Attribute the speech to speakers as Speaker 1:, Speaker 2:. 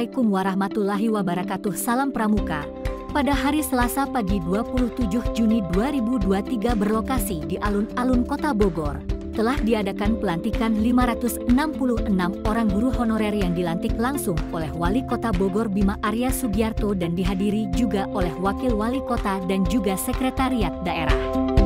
Speaker 1: Assalamualaikum warahmatullahi wabarakatuh. Salam Pramuka. Pada hari Selasa pagi 27 Juni 2023 berlokasi di alun-alun Kota Bogor, telah diadakan pelantikan 566 orang guru honorer yang dilantik langsung oleh Wali Kota Bogor Bima Arya Sugiarto dan dihadiri juga oleh Wakil Wali Kota dan juga Sekretariat Daerah.